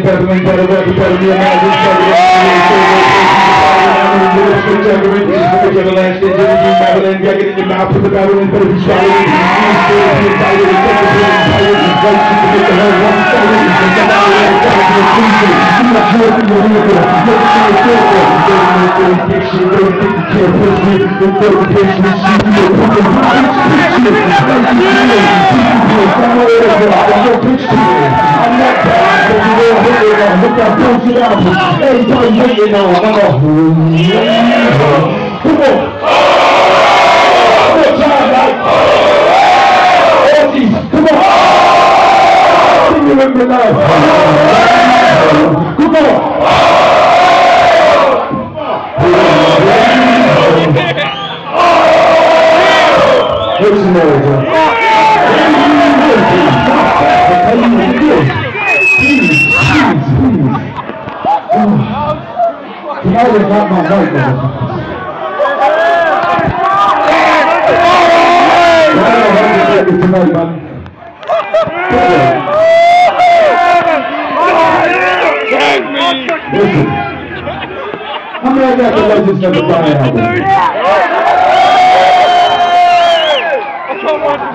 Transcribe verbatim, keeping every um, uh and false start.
better than better, better, better than magic, better than everlasting, Babylon, get it in your mouth, put the battle in, better be swallowed. You still be excited, and take the blood and fire, and fight to make the whole one solid. And get out of there, back to the freezer. You got your thing to live with, look at your filter. Don't make the addiction, don't think you can't push me. Don't throw the bitch, and shoot me, and put the bitch, bitch, bitch, bitch, I'm not over, I'm no bitch to me. I'm not bad, but you don't hit it on. Look at bullshit albums. Everybody hating on. I'm a come on. One more time, like. Ortiz, come on. Sing it with me now. Come on. What's the matter, bro? I would have got my mic over. I don't have to take it tonight, man. Listen, how many I got the Legends Never Die album?